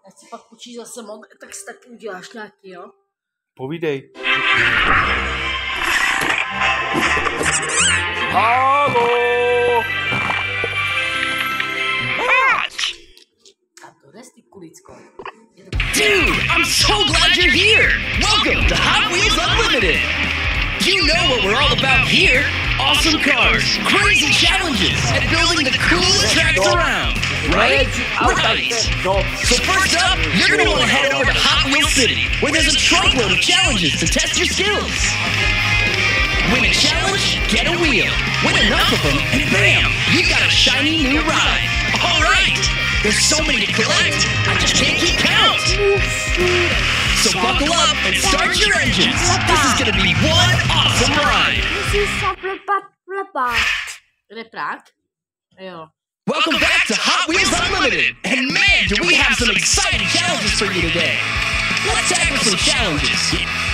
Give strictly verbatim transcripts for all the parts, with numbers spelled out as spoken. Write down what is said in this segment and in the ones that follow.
ať si pak učíš zase mod, tak si taky uděláš nějaký, jo? Povídej. Halo! A to jde, ty kulicko. Dude, I'm so glad you're here! Welcome to Hot Wheels Unlimited! You know what we're all about here! Awesome cars, crazy challenges, and building the coolest tracks around! Right? Right! So first up, you're gonna want to head over to Hot Wheels City, where there's a truckload of challenges to test your skills! Win a challenge, get a wheel. Win enough of them, and bam! You got a shiny new ride! Alright! There's so many to collect, I just can't keep count! So buckle up and start your engines! This is gonna be one awesome ride! Welcome back to Hot Wheels Unlimited! And man, do we have some exciting challenges for you today! Let's tackle some challenges!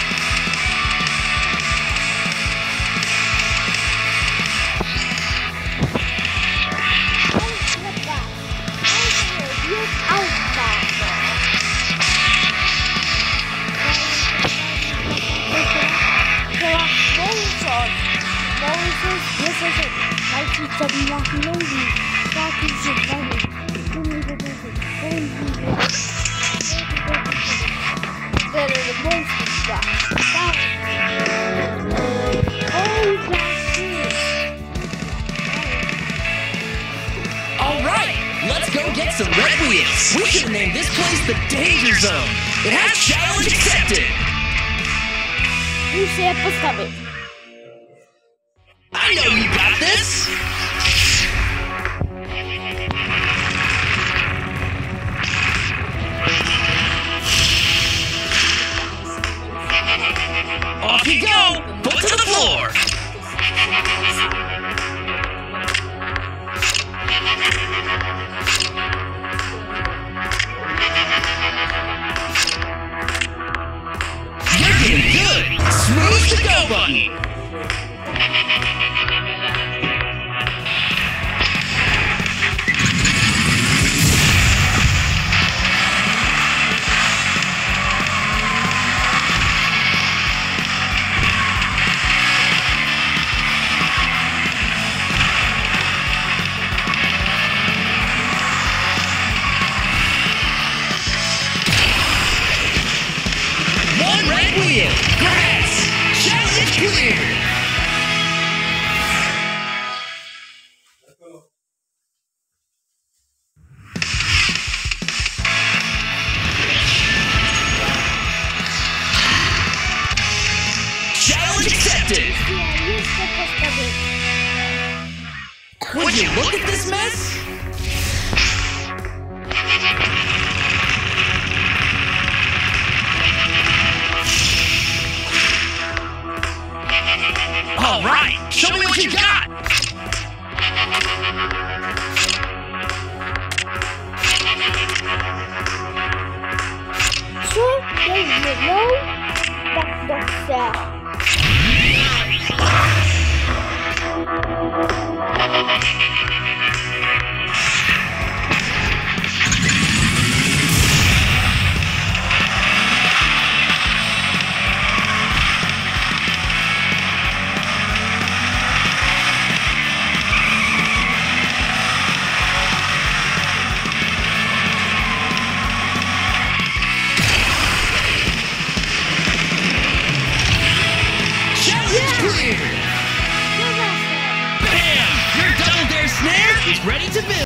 Alright, let's go get some red wheels. We should name this place the Danger Zone. It has challenge accepted. I know you got this! Off you go! Foot to the floor! You're getting good! Smooth the go button! Wheel, grass, challenge cleared! Challenge accepted! Would you look at this mess? All right, show me what you got! So, there's no back doctor. Bam! Your double dare snare is ready to build!